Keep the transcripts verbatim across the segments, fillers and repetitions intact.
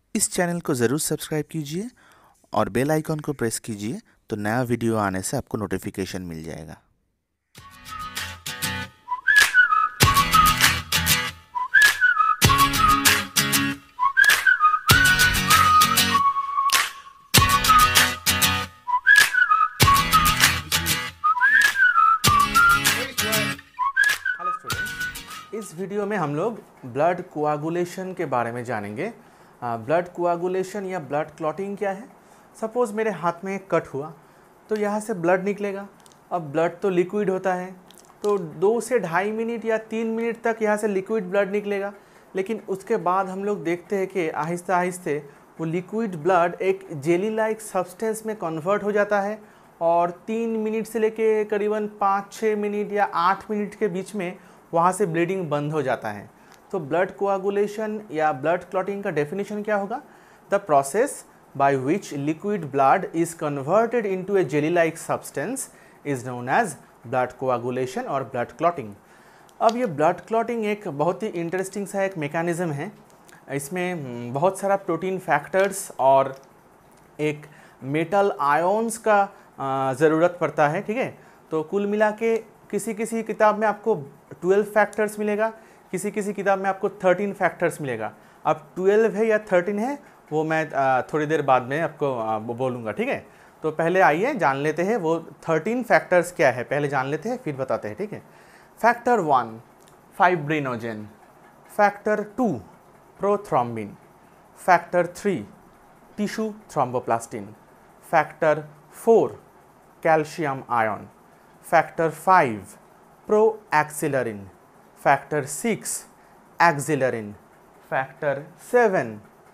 इस चैनल को ज़रूर सब्सक्राइब कीजिए और बेल आइकॉन को प्रेस कीजिए तो नया वीडियो आने से आपको नोटिफिकेशन मिल जाएगा। हेलो स्टूडेंट्स, इस वीडियो में हम लोग ब्लड कोआगुलेशन के बारे में जानेंगे। ब्लड कोआगुलेशन या ब्लड क्लॉटिंग क्या है। सपोज़ मेरे हाथ में कट हुआ तो यहाँ से ब्लड निकलेगा। अब ब्लड तो लिक्विड होता है, तो दो से ढाई मिनट या तीन मिनट तक यहाँ से लिक्विड ब्लड निकलेगा। लेकिन उसके बाद हम लोग देखते हैं कि आहिस्ते आहिस्ते वो लिक्विड ब्लड एक जेली लाइक सब्सटेंस में कन्वर्ट हो जाता है और तीन मिनट से लेके करीबन पाँच छः मिनट या आठ मिनट के बीच में वहाँ से ब्लीडिंग बंद हो जाता है। तो ब्लड कोआगुलेशन या ब्लड क्लॉटिंग का डेफिनेशन क्या होगा? The process by which liquid blood is converted into a jelly like substance is known as blood coagulation और ब्लड क्लॉटिंग। अब ये ब्लड क्लॉटिंग एक बहुत ही इंटरेस्टिंग सा एक मेकानिज़म है। इसमें बहुत सारा प्रोटीन फैक्टर्स और एक मेटल आयंस का ज़रूरत पड़ता है, ठीक है। तो कुल मिला के किसी किसी किताब में आपको ट्वेल्व फैक्टर्स मिलेगा, किसी किसी किताब में आपको थर्टीन फैक्टर्स मिलेगा। अब ट्वेल्व है या थर्टीन है वो मैं थोड़ी देर बाद में आपको बोलूँगा, ठीक है। तो पहले आइए जान लेते हैं वो थर्टीन फैक्टर्स क्या है, पहले जान लेते हैं फिर बताते हैं, ठीक है। Factor one fibrinogen, factor two prothrombin, factor three tissue thromboplastin, factor four calcium ion, factor five proaccelerin, factor six accelerin, factor seven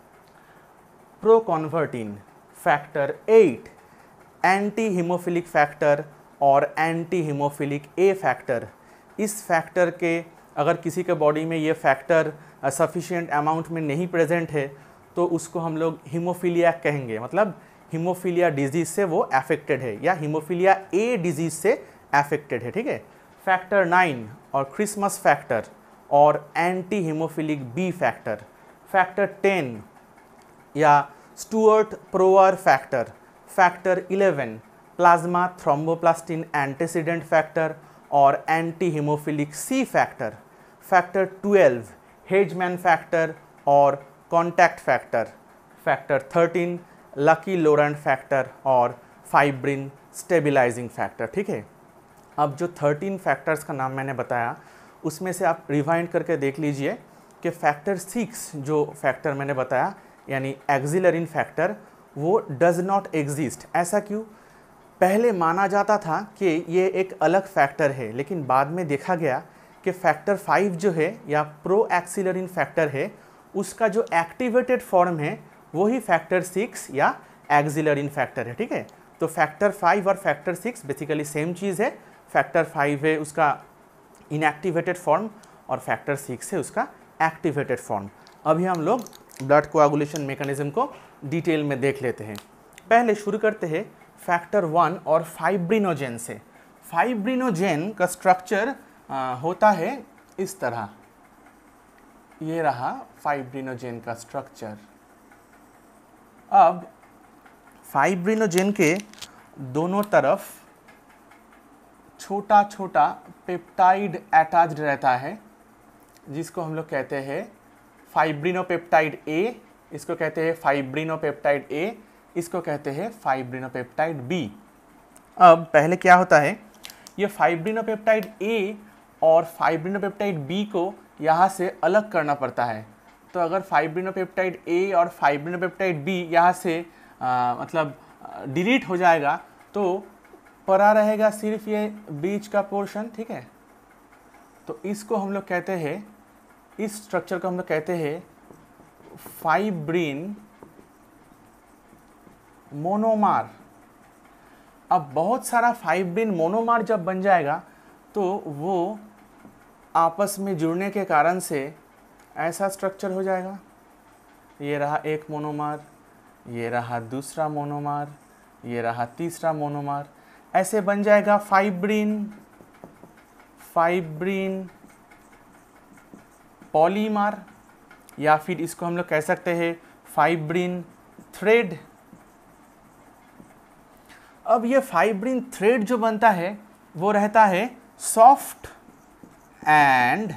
proconvertin, factor eight anti haemophilic factor और एंटी हीमोफिलिक ए फैक्टर। इस factor के अगर किसी के body में ये factor sufficient amount में नहीं प्रेजेंट है तो उसको हम लोग हीमोफीलिया कहेंगे, मतलब हीमोफीलिया डिजीज़ से वो अफेक्टेड है या हीमोफीलिया ए डिजीज़ से अफेक्टेड है, ठीक है। फैक्टर नाइन और क्रिसमस फैक्टर और anti haemophilic B factor, factor ten या Stuart Prower factor, factor eleven plasma thromboplastin antecedent factor और anti haemophilic C factor, factor twelve Hageman factor और contact factor, factor thirteen Laki Lorand factor और fibrin stabilising factor, ठीक है। अब जो thirteen factors का नाम मैंने बताया उसमें से आप रिवाइंड करके देख लीजिए कि फैक्टर सिक्स जो फैक्टर मैंने बताया यानी एक्सिलरिन फैक्टर वो डज नॉट एग्जिस्ट। ऐसा क्यों? पहले माना जाता था कि ये एक अलग फैक्टर है, लेकिन बाद में देखा गया कि फैक्टर फाइव जो है या प्रोएक्सिलरिन फैक्टर है उसका जो एक्टिवेटेड फॉर्म है वही फैक्टर सिक्स या एक्सिलरिन फैक्टर है, ठीक है। तो फैक्टर फाइव और फैक्टर सिक्स बेसिकली सेम चीज़ है। फैक्टर फाइव है उसका इनएक्टिवेटेड फॉर्म और फैक्टर सिक्स है उसका एक्टिवेटेड फॉर्म। अभी हम लोग ब्लड कोआगुलेशन मेकानिज़म को डिटेल में देख लेते हैं। पहले शुरू करते हैं फैक्टर वन और फाइब्रिनोजेन से। फाइब्रिनोजेन का स्ट्रक्चर होता है इस तरह, ये रहा फाइब्रिनोजेन का स्ट्रक्चर। अब फाइब्रिनोजेन के दोनों तरफ छोटा छोटा पेप्टाइड अटैच्ड रहता है जिसको हम लोग कहते हैं फाइब्रिनोपेप्टाइड ए, इसको कहते हैं फाइब्रिनोपेप्टाइड ए, इसको कहते हैं फाइब्रिनोपेप्टाइड बी। अब पहले क्या होता है, ये फाइब्रिनोपेप्टाइड ए और फाइब्रिनोपेप्टाइड बी को यहाँ से अलग करना पड़ता है। तो अगर फाइब्रिनोपेप्टाइड ए और फाइब्रिनोपेप्टाइड बी यहाँ से आ, मतलब डिलीट हो जाएगा तो पड़ा रहेगा सिर्फ ये बीच का पोर्शन, ठीक है। तो इसको हम लोग कहते हैं, इस स्ट्रक्चर को हम लोग कहते हैं फाइब्रिन मोनोमर। अब बहुत सारा फाइब्रिन मोनोमर जब बन जाएगा तो वो आपस में जुड़ने के कारण से ऐसा स्ट्रक्चर हो जाएगा। ये रहा एक मोनोमर, ये रहा दूसरा मोनोमर, ये रहा तीसरा मोनोमर, ऐसे बन जाएगा फाइब्रिन फाइब्रिन पॉलीमर, या फिर इसको हम लोग कह सकते हैं फाइब्रिन थ्रेड। अब ये फाइब्रिन थ्रेड जो बनता है वो रहता है सॉफ्ट एंड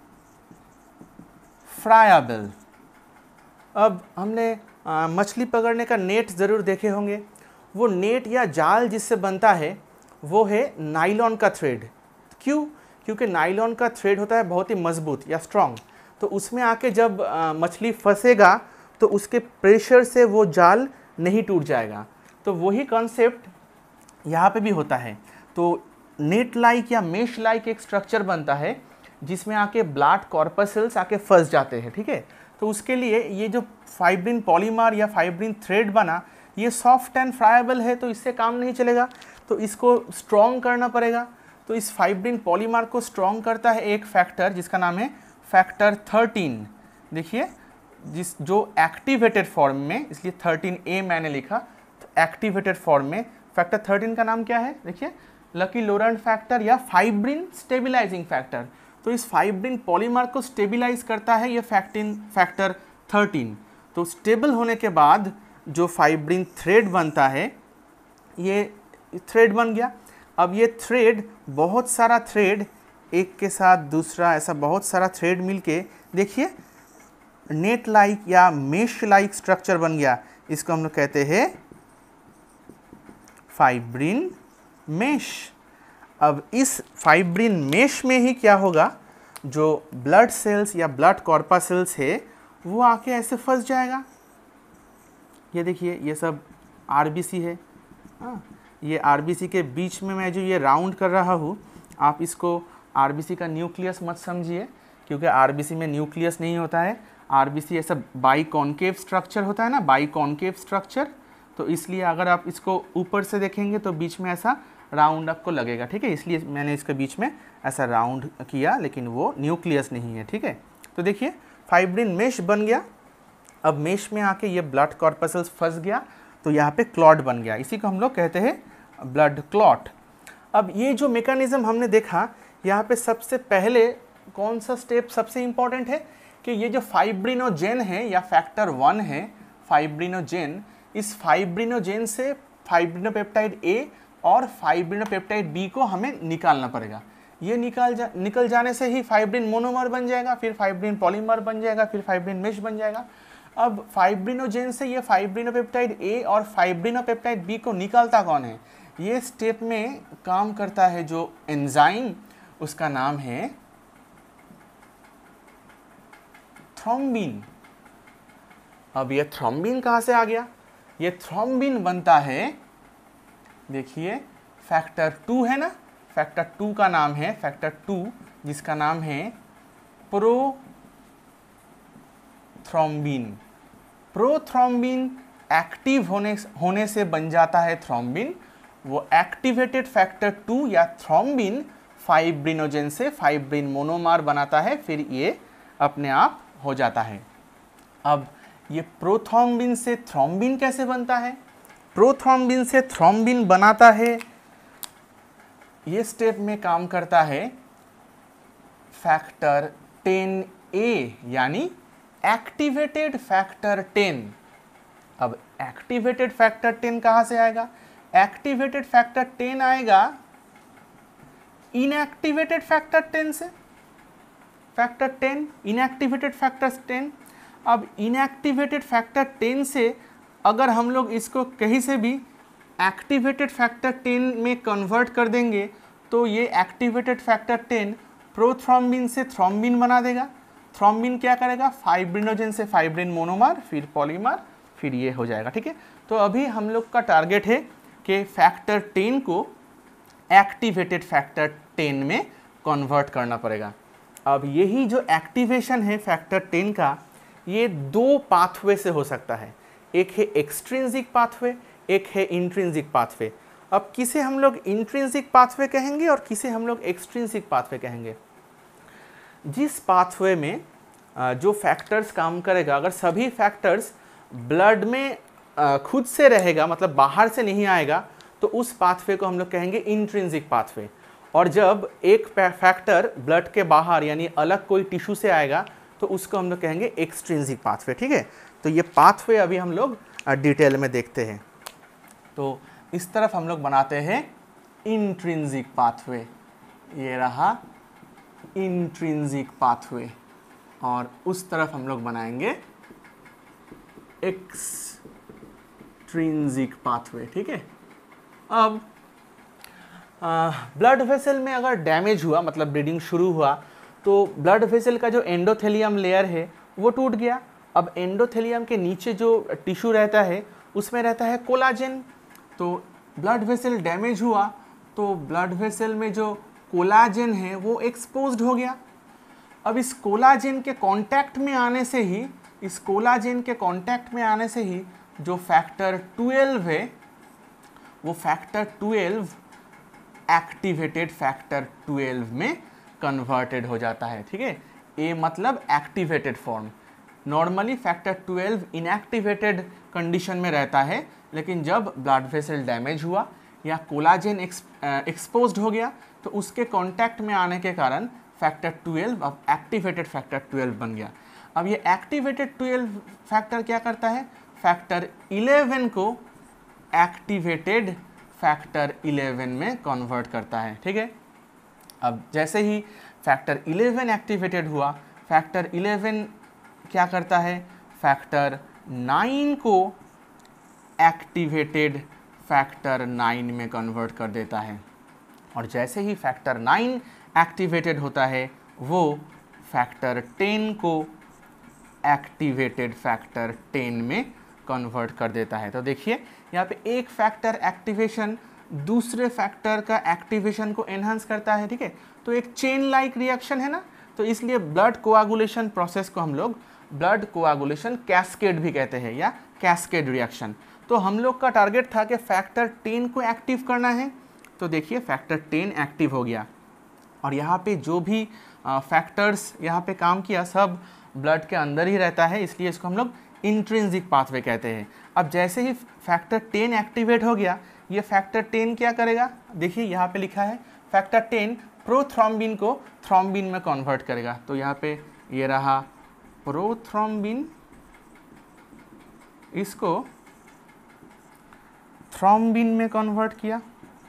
फ्रायाबल। अब हमने आ, मछली पकड़ने का नेट ज़रूर देखे होंगे। वो नेट या जाल जिससे बनता है वो है नायलॉन का थ्रेड। क्यों? क्योंकि नायलॉन का थ्रेड होता है बहुत ही मजबूत या स्ट्रॉन्ग, तो उसमें आके जब आ, मछली फंसेगा तो उसके प्रेशर से वो जाल नहीं टूट जाएगा। तो वही कॉन्सेप्ट यहाँ पे भी होता है। तो नेट लाइक या मेश लाइक एक स्ट्रक्चर बनता है जिसमें आके ब्लड कॉर्पसेल्स आके फंस जाते हैं, ठीक है। तो उसके लिए ये जो फाइब्रिन पॉलीमर या फाइब्रिन थ्रेड बना, ये सॉफ्ट एंड फ्राइबल है, तो इससे काम नहीं चलेगा, तो इसको स्ट्रॉन्ग करना पड़ेगा। तो इस फाइब्रिन पॉलीमर को स्ट्रॉन्ग करता है एक फैक्टर जिसका नाम है फैक्टर थर्टीन। देखिए, जिस जो एक्टिवेटेड फॉर्म में, इसलिए थर्टीन ए मैंने लिखा, तो एक्टिवेटेड फॉर्म में फैक्टर थर्टीन का नाम क्या है? देखिए, लकी लोरेंट फैक्टर या फाइब्रिन स्टेबिलाइजिंग फैक्टर। तो इस फाइब्रिन पॉलीमर को स्टेबिलाइज करता है ये फैक्टिन फैक्टर थर्टीन। तो स्टेबल होने के बाद जो फाइब्रिन थ्रेड बनता है, ये थ्रेड बन गया। अब ये थ्रेड, बहुत सारा थ्रेड एक के साथ दूसरा, ऐसा बहुत सारा थ्रेड मिलके देखिए नेट लाइक या मेश लाइक स्ट्रक्चर बन गया। इसको हम लोग कहते हैं फाइब्रिन मेश। अब इस फाइब्रिन मेश में ही क्या होगा, जो ब्लड सेल्स या ब्लड कॉर्पसेल्स है वो आके ऐसे फंस जाएगा। ये देखिए, ये सब आरबीसी है। हाँ, ये आरबीसी के बीच में मैं जो ये राउंड कर रहा हूँ, आप इसको आरबीसी का न्यूक्लियस मत समझिए, क्योंकि आरबीसी में न्यूक्लियस नहीं होता है। आरबीसी ऐसा बाई कॉन्केव स्ट्रक्चर होता है ना, बाई कॉन्केव स्ट्रक्चर, तो इसलिए अगर आप इसको ऊपर से देखेंगे तो बीच में ऐसा राउंड आपको लगेगा, ठीक है। इसलिए मैंने इसके बीच में ऐसा राउंड किया, लेकिन वो न्यूक्लियस नहीं है, ठीक है। तो देखिए, फाइब्रिन मेश बन गया। अब मेश में आके ये ब्लड कॉर्पसेल्स फंस गया, तो यहाँ पे क्लॉट बन गया। इसी को हम लोग कहते हैं ब्लड क्लॉट। अब ये जो मैकेनिज्म हमने देखा, यहाँ पे सबसे पहले कौन सा स्टेप सबसे इम्पॉर्टेंट है कि ये जो फाइब्रिनोजेन है या फैक्टर वन है फाइब्रिनोजेन, इस फाइब्रिनोजेन से फाइब्रिनोपेप्टाइड ए और फाइब्रिनोपेप्टाइड बी को हमें निकालना पड़ेगा। ये निकाल जा निकल जाने से ही फाइब्रिन मोनोमर बन जाएगा, फिर फाइब्रिन पॉलीमर बन जाएगा, फिर फाइब्रिन मेश बन जाएगा। अब फाइब्रिनोजेन से ये फाइब्रिनोपेप्टाइड ए और फाइब्रिनोपेप्टाइड बी को निकालता कौन है? ये स्टेप में काम करता है जो एंजाइम, उसका नाम है थ्रोम्बिन। अब ये थ्रोम्बिन कहाँ से आ गया? ये थ्रोम्बिन बनता है, देखिए फैक्टर टू है ना, फैक्टर टू का नाम है फैक्टर टू, जिसका नाम है प्रोथ्रोम्बिन। प्रोथ्रोम्बिन एक्टिव होने होने से बन जाता है थ्रोम्बिन। वो एक्टिवेटेड फैक्टर टू या थ्रोम्बिन फाइब्रिनोजेन से फाइब्रिन मोनोमर बनाता है, फिर ये अपने आप हो जाता है। अब ये प्रोथ्रोम्बिन से थ्रोम्बिन कैसे बनता है? प्रोथ्रोम्बिन से थ्रोम्बिन बनाता है, ये स्टेप में काम करता है फैक्टर टेन ए, यानी एक्टिवेटेड फैक्टर टेन। अब एक्टिवेटेड फैक्टर टेन कहाँ से आएगा? एक्टिवेटेड फैक्टर टेन आएगा इनएक्टिवेटेड फैक्टर टेन से। Factor ten, inactivated factor ten. अब इनएक्टिवेटेड फैक्टर टेन से अगर हम लोग इसको कहीं से भी एक्टिवेटेड फैक्टर टेन में कन्वर्ट कर देंगे तो ये एक्टिवेटेड फैक्टर टेन प्रोथ्रोम्बिन से थ्रोम्बिन बना देगा। थ्रोम्बिन क्या करेगा? फाइब्रिनोजेन से फाइब्रिन मोनोमर, फिर पॉलीमर, फिर ये हो जाएगा, ठीक है। तो अभी हम लोग का टारगेट है कि फैक्टर टेन को एक्टिवेटेड फैक्टर टेन में कन्वर्ट करना पड़ेगा। अब यही जो एक्टिवेशन है फैक्टर टेन का, ये दो पाथवे से हो सकता है। एक है एक्सट्रिंसिक पाथवे, एक है इंट्रिंसिक पाथवे। अब किसे हम लोग इंट्रिंसिक पाथवे कहेंगे और किसे हम लोग एक्सट्रिंसिक पाथवे कहेंगे? जिस पाथवे में जो फैक्टर्स काम करेगा, अगर सभी फैक्टर्स ब्लड में खुद से रहेगा, मतलब बाहर से नहीं आएगा, तो उस पाथवे को हम लोग कहेंगे इंट्रिंसिक पाथवे। और जब एक फैक्टर ब्लड के बाहर यानी अलग कोई टिश्यू से आएगा तो उसको हम लोग कहेंगे एक्सट्रिंसिक पाथवे, ठीक है। तो ये पाथवे अभी हम लोग डिटेल में देखते हैं। तो इस तरफ हम लोग बनाते हैं इंट्रिंसिक पाथवे, ये रहा इंट्रिंसिक पाथवे, और उस तरफ हम लोग बनाएंगे एक्सट्रिंसिक पाथवे, ठीक है। अब ब्लड वेसल में अगर डैमेज हुआ, मतलब ब्लीडिंग शुरू हुआ, तो ब्लड वेसल का जो एंडोथेलियम लेयर है वो टूट गया। अब एंडोथेलियम के नीचे जो टिश्यू रहता है उसमें रहता है कोलाजन। तो ब्लड वेसल डैमेज हुआ तो ब्लड वेसल में जो कोलाजन है वो एक्सपोज्ड हो गया। अब इस कोलाजन के कांटेक्ट में आने से ही इस कोलाजन के कांटेक्ट में आने से ही जो फैक्टर ट्वेल्व है वो factor twelve activated factor twelve में कन्वर्टेड हो जाता है, ठीक है। ए मतलब activated form. Normally factor twelve inactivated condition में रहता है, लेकिन जब ब्लड वेसल डैमेज हुआ या कोलाजन एक्सपोज्ड हो गया तो उसके कांटेक्ट में आने के कारण फैक्टर ट्वेल्व अब एक्टिवेटेड फैक्टर ट्वेल्व बन गया। अब ये एक्टिवेटेड ट्वेल्व फैक्टर क्या करता है, फैक्टर इलेवन को एक्टिवेटेड फैक्टर इलेवन में कन्वर्ट करता है, ठीक है। अब जैसे ही फैक्टर इलेवन एक्टिवेटेड हुआ, फैक्टर इलेवन क्या करता है, फैक्टर नाइन को एक्टिवेटेड फैक्टर नाइन में कन्वर्ट कर देता है। और जैसे ही फैक्टर नाइन एक्टिवेटेड होता है वो फैक्टर टेन को एक्टिवेटेड फैक्टर टेन में कन्वर्ट कर देता है। तो देखिए यहाँ पे एक फैक्टर एक्टिवेशन दूसरे फैक्टर का एक्टिवेशन को एनहांस करता है, ठीक है। तो एक चेन लाइक रिएक्शन है ना, तो इसलिए ब्लड कोआगुलेशन प्रोसेस को हम लोग ब्लड कोआगुलेशन कैस्केड भी कहते हैं या कैस्केड रिएक्शन। तो हम लोग का टारगेट था कि फैक्टर टेन को एक्टिव करना है। तो देखिए फैक्टर टेन एक्टिव हो गया और यहाँ पे जो भी फैक्टर्स यहाँ पे काम किया सब ब्लड के अंदर ही रहता है, इसलिए इसको हम लोग इंट्रिंसिक पाथवे कहते हैं। अब जैसे ही फैक्टर टेन एक्टिवेट हो गया, ये फैक्टर टेन क्या करेगा, देखिए यहाँ पे लिखा है फैक्टर टेन प्रोथ्रोम्बिन को थ्रोम्बिन में कन्वर्ट करेगा। तो यहाँ पे ये रहा प्रोथ्रोम्बिन, इसको थ्रोम्बिन में कन्वर्ट किया।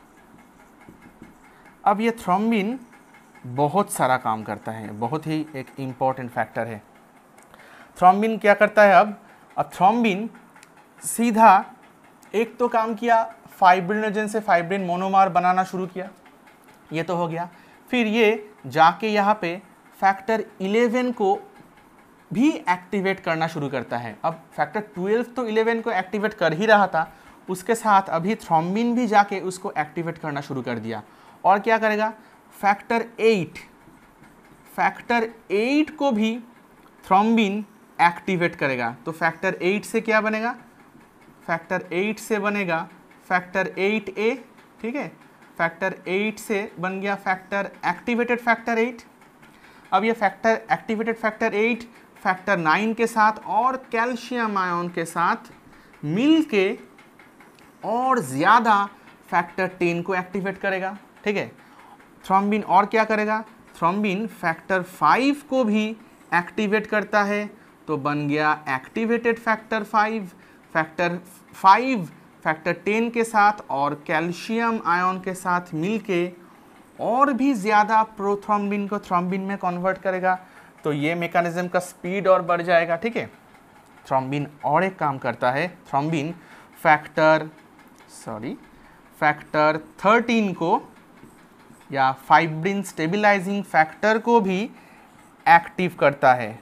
अब ये थ्रोम्बिन बहुत सारा काम करता है, बहुत ही एक इम्पॉर्टेंट फैक्टर है। थ्रोम्बिन क्या करता है, अब अब थ्रोम्बिन सीधा एक तो काम किया फाइब्रिनोजन से फाइब्रिन मोनोमर बनाना शुरू किया, ये तो हो गया। फिर ये जाके यहाँ पे फैक्टर इलेवन को भी एक्टिवेट करना शुरू करता है। अब फैक्टर ट्वेल्व तो इलेवन को एक्टिवेट कर ही रहा था, उसके साथ अभी थ्रोम्बिन भी जाके उसको एक्टिवेट करना शुरू कर दिया। और क्या करेगा, फैक्टर एट फैक्टर एट को भी थ्रोम्बिन एक्टिवेट करेगा। तो फैक्टर एट से क्या बनेगा, फैक्टर एट से बनेगा फैक्टर एट ए, ठीक है। फैक्टर एट से बन गया फैक्टर एक्टिवेटेड फैक्टर एट। अब ये factor activated factor eight factor nine के साथ और कैल्शियम आयन के साथ मिल के और ज़्यादा फैक्टर टेन को एक्टिवेट करेगा, ठीक है। थ्रोम्बिन और क्या करेगा, थ्रोम्बिन फैक्टर फाइव को भी एक्टिवेट करता है, तो बन गया activated factor five. Factor five factor ten के साथ और कैल्शियम आयन के साथ मिलके और भी ज़्यादा प्रोथ्रोम्बिन को थ्रोम्बिन में कन्वर्ट करेगा। तो ये मैकेनिज्म का स्पीड और बढ़ जाएगा, ठीक है। थ्रोम्बिन और एक काम करता है, thrombin factor sorry factor thirteen को या फाइब्रिन स्टेबिलाइजिंग फैक्टर को भी एक्टिव करता है।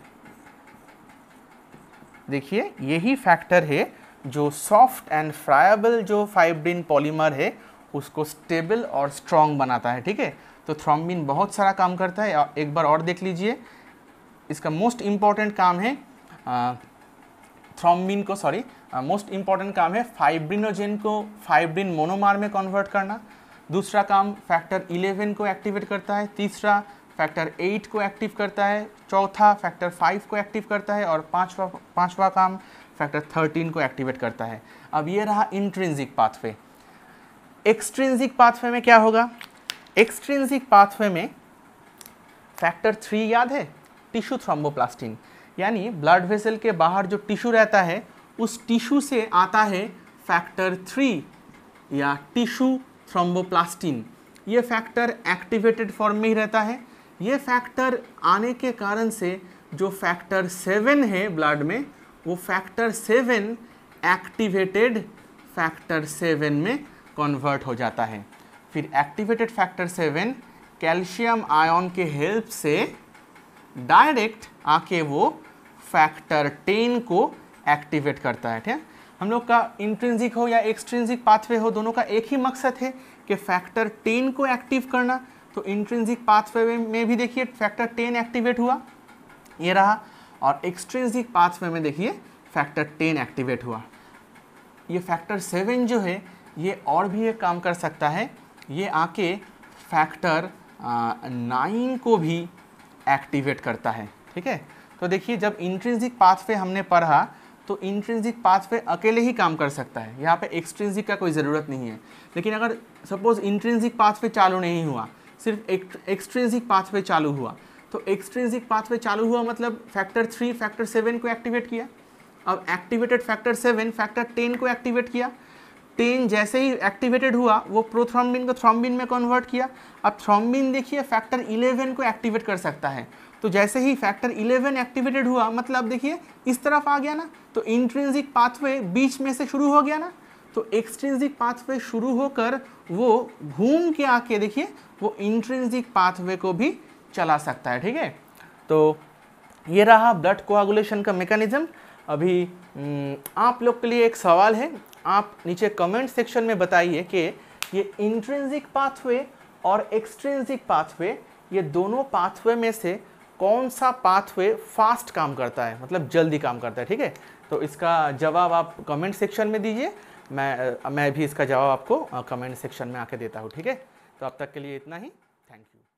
देखिए यही फैक्टर है जो सॉफ्ट एंड फ्रायबल जो फाइब्रिन पॉलीमर है उसको स्टेबल और स्ट्रॉन्ग बनाता है, ठीक है। तो थ्रोम्बिन बहुत सारा काम करता है, एक बार और देख लीजिए। इसका मोस्ट इम्पॉर्टेंट काम है थ्रोम्बिन को सॉरी मोस्ट इम्पॉर्टेंट काम है फाइब्रिनोजेन को फाइब्रिन मोनोमर में कन्वर्ट करना। दूसरा काम फैक्टर इलेवन को एक्टिवेट करता है। तीसरा फैक्टर एट को एक्टिव करता है। चौथा फैक्टर फाइव को एक्टिव करता है और पांचवा पांचवा काम फैक्टर थर्टीन को एक्टिवेट करता है। अब ये रहा इंट्रिंसिक पाथवे। एक्सट्रिंसिक पाथवे में क्या होगा, एक्सट्रिंसिक पाथवे में फैक्टर थ्री याद है, टिश्यू थ्रोम्बोप्लास्टिन, यानी ब्लड वेसल के बाहर जो टिश्यू रहता है उस टिश्यू से आता है फैक्टर थ्री या टिश्यू थ्रोम्बोप्लास्टिन। ये फैक्टर एक्टिवेटेड फॉर्म में ही रहता है। ये फैक्टर आने के कारण से जो फैक्टर सेवन है ब्लड में, वो factor seven activated factor seven में कन्वर्ट हो जाता है। फिर activated factor seven calcium ion के हेल्प से डायरेक्ट आके वो फैक्टर टेन को एक्टिवेट करता है। ठीक है, हम लोग का इंट्रिंसिक हो या एक्सट्रिंसिक पाथवे हो, दोनों का एक ही मकसद है कि फैक्टर टेन को एक्टिव करना। तो इंट्रिंसिक पाथवे में भी देखिए फैक्टर टेन एक्टिवेट हुआ, ये रहा, और एक्सट्रिंसिक पाथवे में देखिए फैक्टर टेन एक्टिवेट हुआ। ये फैक्टर सेवन जो है ये और भी एक काम कर सकता है, ये आके फैक्टर नाइन को भी एक्टिवेट करता है। ठीक है, तो देखिए जब इंट्रिंसिक पाथवे हमने पढ़ा तो इंट्रिंसिक पाथवे अकेले ही काम कर सकता है, यहाँ पे एक्सट्रिंसिक का कोई ज़रूरत नहीं है। लेकिन अगर सपोज इंट्रिंसिक पाथवे चालू नहीं हुआ, सिर्फ एक्सट्रिंसिक पाथवे चालू हुआ, तो एक्सट्रिंसिक पाथवे चालू हुआ मतलब फैक्टर थ्री फैक्टर सेवन को एक्टिवेट किया। अब activated factor seven factor ten को एक्टिवेट किया। टेन जैसे ही एक्टिवेटेड हुआ वो प्रोथ्रोम्बिन को थ्रोम्बिन में कन्वर्ट किया। अब थ्रोम्बिन देखिए फैक्टर इलेवन को एक्टिवेट कर सकता है। तो जैसे ही फैक्टर इलेवन एक्टिवेटेड हुआ मतलब देखिए इस तरफ आ गया ना, तो इंट्रिंसिक पाथवे बीच में से शुरू हो गया ना, तो एक्सट्रिंसिक पाथवे शुरू होकर वो घूम के आके देखिए वो इंट्रिंसिक पाथवे को भी चला सकता है। ठीक है, तो ये रहा ब्लड कोआगुलेशन का मैकेनिज्म। अभी आप लोग के लिए एक सवाल है, आप नीचे कमेंट सेक्शन में बताइए कि ये इंट्रिंसिक पाथवे और एक्सट्रिंसिक पाथवे, ये दोनों पाथवे में से कौन सा पाथवे फास्ट काम करता है, मतलब जल्दी काम करता है। ठीक है, तो इसका जवाब आप कमेंट सेक्शन में दीजिए, मैं मैं भी इसका जवाब आपको कमेंट सेक्शन में आके देता हूँ। ठीक है, तो अब तक के लिए इतना ही, थैंक यू।